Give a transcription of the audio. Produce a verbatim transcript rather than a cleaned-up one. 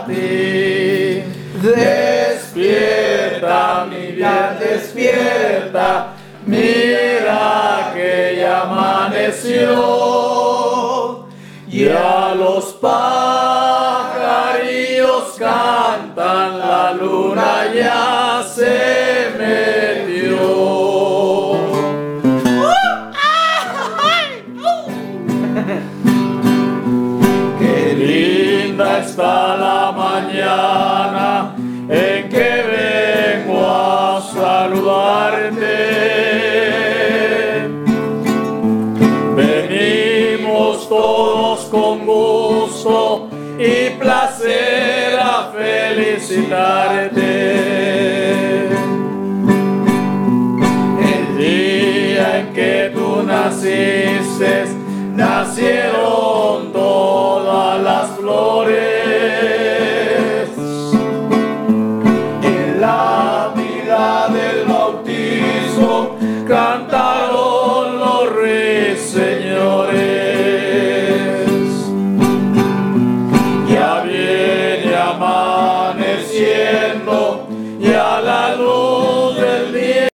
ti. Despierta, mi bien, despierta, mira que ya amaneció. Ya los pajarillos cantan, la luna ya se metió. Qué linda está la mañana en que vengo a saludarte. Venimos todos con gusto y placer a felicitarte.